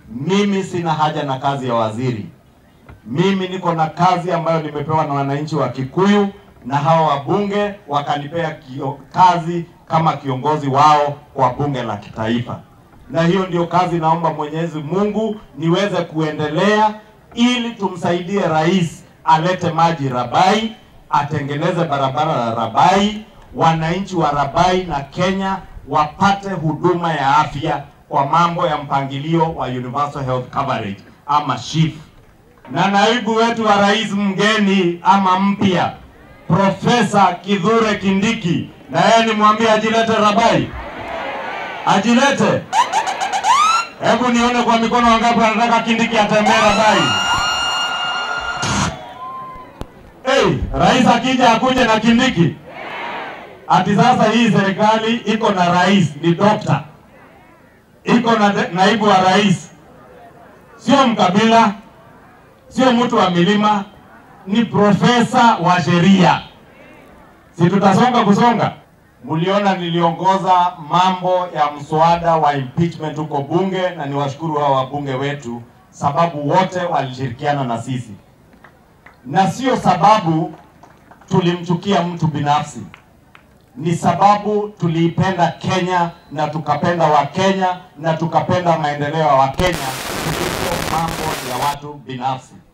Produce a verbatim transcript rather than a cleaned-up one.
Mimi sina haja na kazi ya waziri. Mimi niko na kazi ambayo nimepewa na wananchi wa Kikuyu, na hawa wabunge wakanipea kazi kama kiongozi wao kwa bunge la kitaifa. Na hiyo ndio kazi naomba Mwenyezi Mungu niweze kuendelea, ili tumsaidie rais alete maji Rabai, atengeneze barabara la Rabai, wananchi wa Rabai na Kenya wapate huduma ya afya kwa mambo ya mpangilio wa Universal Health Coverage ama S H I F. Na naibu wetu wa rais mgeni ama mpya, Profesa Kithure Kindiki, na yeye nimwambie ajilete Rabai. Ajilete. Hebu nione kwa mikono wangapi wanataka Kindiki atembee Rabai. Hey, rais akija akuje na Kindiki. Ati sasa hii serikali iko na rais ni dokta, iko na naibu wa rais, sio mkabila, sio mtu wa milima, ni profesa wa sheria. Si tutasonga kusonga? Muliona niliongoza mambo ya mswada wa impeachment huko bunge, na niwashukuru hao wabunge wetu sababu wote walishirikiana na sisi. Na sio sababu tulimchukia mtu binafsi, ni sababu tuliipenda Kenya na tukapenda wa Kenya na tukapenda maendeleo ya wa Kenya kuliko mambo ya watu binafsi.